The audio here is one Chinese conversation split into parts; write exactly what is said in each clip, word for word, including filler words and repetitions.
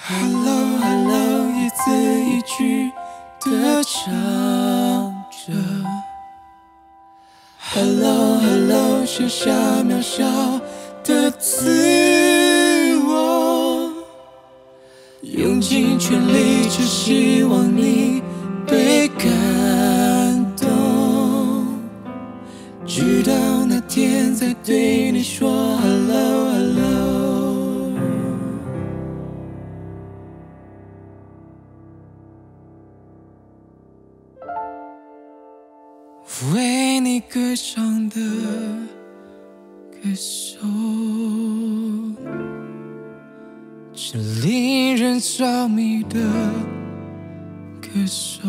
Hello Hello， 一字一句的唱着。Hello Hello， 写下渺小的自我，用尽全力，只希望你被感动。直到那天再对你说 Hello Hello。为你歌唱的歌手，是令人着迷的歌手。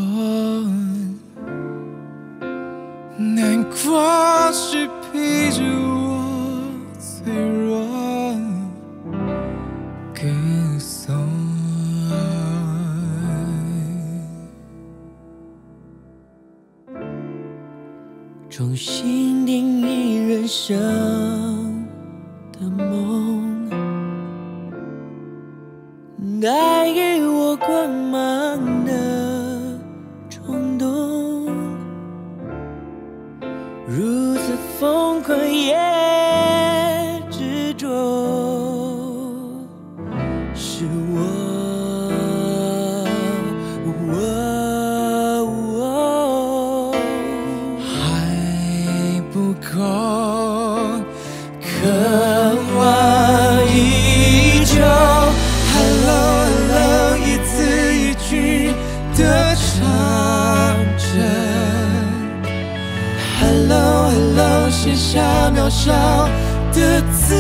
难过是陪着我脆弱歌颂。 重新定义人生的梦，带给我光芒的冲动，如此疯狂也执着，是我。 渴望已久 ，Hello Hello， 一字一句的唱着 ，Hello Hello， 写下渺小的自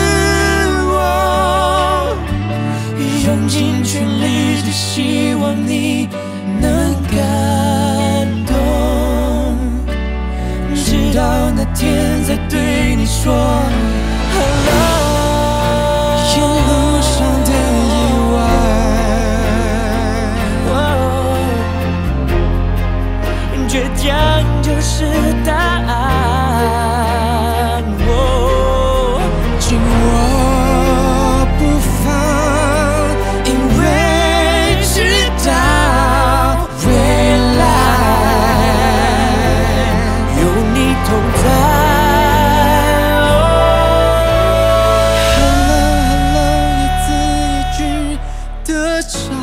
我，用尽全力，只希望你能感动，直到那天再对你说。沿路上的意外， 倔强就是答案。 紧握不放，因为知道未来有你同在。 唱